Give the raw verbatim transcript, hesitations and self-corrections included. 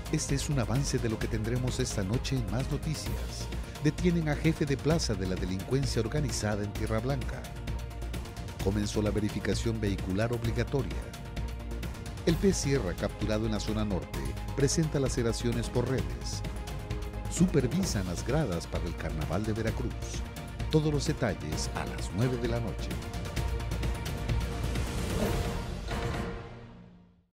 Este es un avance de lo que tendremos esta noche en Más Noticias. Detienen a jefe de plaza de la delincuencia organizada en Tierra Blanca. Comenzó la verificación vehicular obligatoria. El pez sierra capturado en la zona norte presenta laceraciones por redes. Supervisan las gradas para el Carnaval de Veracruz. Todos los detalles a las nueve de la noche.